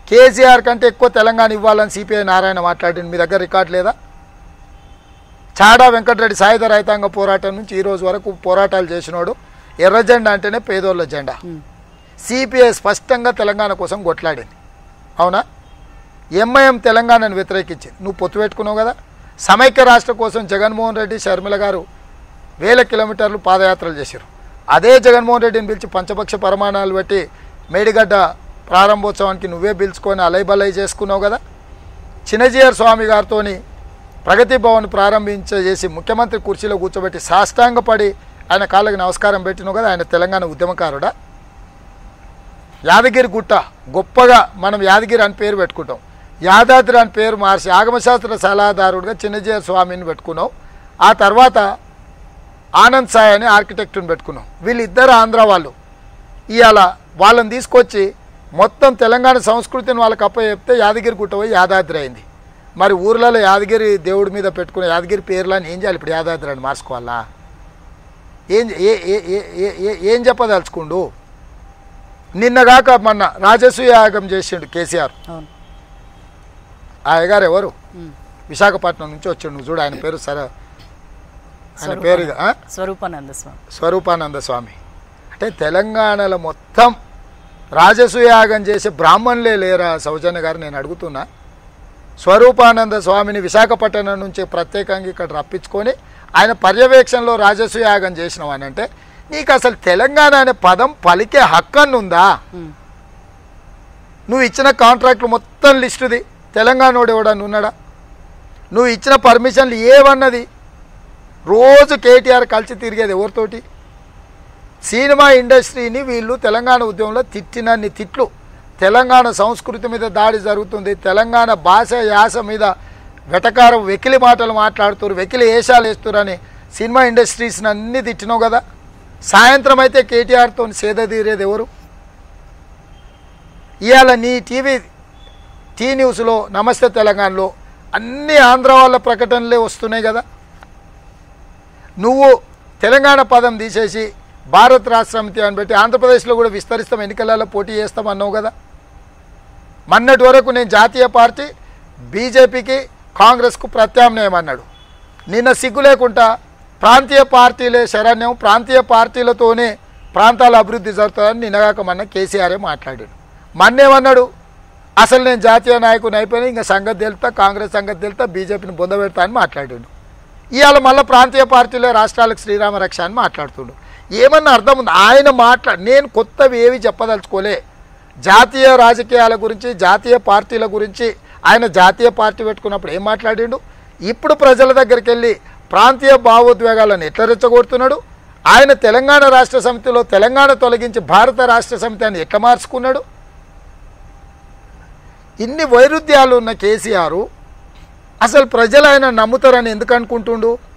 కేసీఆర్ కంటే ఎక్కువ తెలంగాణ ఇవ్వాలని సిపిఐ నారాయణ మాట్లాడింది. మీ దగ్గర రికార్డు లేదా? చాడా వెంకటరెడ్డి సాయుధ రైతాంగ పోరాటం నుంచి ఈ రోజు వరకు పోరాటాలు చేసినోడు. ఎర్ర జెండా అంటేనే పేదోళ్ళ జెండా. సిపిఐ స్పష్టంగా తెలంగాణ కోసం కొట్లాడింది. అవునా? ఎంఐఎం తెలంగాణను వ్యతిరేకించింది. నువ్వు పొత్తు పెట్టుకున్నావు కదా. సమైక్య రాష్ట్ర కోసం జగన్మోహన్ రెడ్డి, షర్మిల గారు 1000 కిలోమీటర్లు పాదయాత్రలు చేశారు. అదే జగన్మోహన్ రెడ్డిని పిలిచి పంచపక్ష ప్రమాణాలు పెట్టి మేడిగడ్డ ప్రారంభోత్సవానికి నువ్వే పిలుచుకొని అలైబలై చేసుకున్నావు కదా. చిన్నజీఆర్ స్వామి గారితో ప్రగతి భవన్ ప్రారంభించేసి ముఖ్యమంత్రి కుర్చీలో కూర్చోబెట్టి సాష్టాంగపడి ఆయన కాళ్ళకి నమస్కారం పెట్టినావు కదా. ఆయన తెలంగాణ ఉద్యమకారుడా? యాదగిరి గుట్ట గొప్పగా మనం యాదగిరి అని పేరు పెట్టుకుంటాం. యాదాద్రి అని పేరు మార్చి ఆగమశాస్త్ర సలహాదారుడిగా చిన్నజీఆర్ స్వామిని పెట్టుకున్నావు. ఆ తర్వాత ఆనంద్ సాయ్ అని ఆర్కిటెక్ట్ని పెట్టుకున్నాం. వీళ్ళిద్దరు ఆంధ్ర వాళ్ళు. ఇవాళ వాళ్ళని తీసుకొచ్చి మొత్తం తెలంగాణ సంస్కృతిని వాళ్ళకి చెప్తే యాదగిరి గుట్ట పోయి యాదాద్రి అయింది. మరి ఊర్లలో యాదగిరి దేవుడి మీద పెట్టుకునే యాదగిరి పేర్లని ఏం చేయాలి? ఇప్పుడు యాదాద్రి అని మార్చుకోవాలా? ఏం చెప్పదలుచుకుండు? నిన్నగాక మొన్న రాజసూయ యాగం చేసిండు కేసీఆర్. ఆ అయ్యగారు ఎవరు? విశాఖపట్నం నుంచి వచ్చిండు. నువ్వు చూడు, ఆయన పేరు ఆయన పేరు స్వరూపానంద స్వామి. అంటే తెలంగాణలో మొత్తం రాజసూయ యాగం చేసే బ్రాహ్మణులే లేరా సౌజన్య గారు? నేను అడుగుతున్నా. స్వరూపానంద స్వామిని విశాఖపట్నం నుంచి ప్రత్యేకంగా ఇక్కడ రప్పించుకొని ఆయన పర్యవేక్షణలో రాజసూయ యాగం చేసినావు అని అంటే నీకు అసలు తెలంగాణ అనే పదం పలికే హక్కన్నుందా? నువ్వు ఇచ్చిన కాంట్రాక్ట్లు మొత్తం లిస్టుది తెలంగాణోడు ఎవడని ఉన్నాడా? నువ్వు ఇచ్చిన పర్మిషన్లు ఏవన్నది? రోజు కేటీఆర్ కలిసి తిరిగేది ఎవరితోటి? సినిమా ఇండస్ట్రీని వీళ్ళు తెలంగాణ ఉద్యమంలో తిట్టినన్ని తిట్లు. తెలంగాణ సంస్కృతి మీద దాడి జరుగుతుంది, తెలంగాణ భాష యాస మీద వెటకారం వెకిలి మాటలు మాట్లాడుతారు, వెకిలి వేషాలు వేస్తారని సినిమా ఇండస్ట్రీస్ని అన్నీ తిట్టినావు కదా. సాయంత్రం అయితే కేటీఆర్తో సేద తీరేది ఎవరు? ఇవాళ నీ టీ న్యూస్లో నమస్తే తెలంగాణలో అన్ని ఆంధ్ర వాళ్ళ ప్రకటనలే వస్తున్నాయి కదా. నువ్వు తెలంగాణ పదం తీసేసి భారత్ రాష్ట్ర సమితి అని పెట్టి ఆంధ్రప్రదేశ్లో కూడా విస్తరిస్తాం, ఎన్నికలలో పోటీ చేస్తాం అన్నావు కదా. మొన్నటి వరకు నేను జాతీయ పార్టీ బీజేపీకి కాంగ్రెస్కు ప్రత్యామ్నాయం అన్నాడు. నిన్న సిగ్గు లేకుండా ప్రాంతీయ పార్టీలే శరణ్యం, ప్రాంతీయ పార్టీలతోనే ప్రాంతాల అభివృద్ధి జరుగుతుందని నిన్నగాక మొన్న కేసీఆరే మాట్లాడాడు. మొన్నేమన్నాడు? అసలు నేను జాతీయ నాయకుని అయిపోయినా ఇంకా సంగతి తెలుతా, కాంగ్రెస్ సంగతి తెలుతా, బీజేపీని బొందబెడతా అని మాట్లాడాడు. ఇవాళ మళ్ళీ ప్రాంతీయ పార్టీలే రాష్ట్రాలకు శ్రీరామ రక్ష అని మాట్లాడుతుండు. ఏమన్నా అర్థం ఉంది? ఆయన నేను కొత్తవి ఏవి చెప్పదలుచుకోలే. జాతీయ రాజకీయాల గురించి, జాతీయ పార్టీల గురించి ఆయన జాతీయ పార్టీ పెట్టుకున్నప్పుడు ఏం మాట్లాడిండు? ఇప్పుడు ప్రజల దగ్గరికి వెళ్ళి ప్రాంతీయ భావోద్వేగాలను ఎట్లా రెచ్చగొడుతున్నాడు? ఆయన తెలంగాణ రాష్ట్ర సమితిలో తెలంగాణ తొలగించి భారత రాష్ట్ర సమితి అని ఎట్లా మార్చుకున్నాడు? ఇన్ని వైరుధ్యాలు ఉన్న కేసీఆర్ అసలు ప్రజలు ఆయన నమ్ముతారని ఎందుకు అనుకుంటుండు?